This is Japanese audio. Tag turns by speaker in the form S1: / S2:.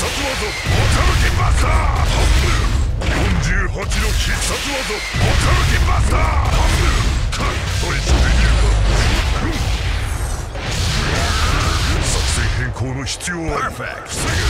S1: 殺技オタルキマスター。48の必殺技オタルキマスター。対処できるか。作戦変更の必要は防ぐ。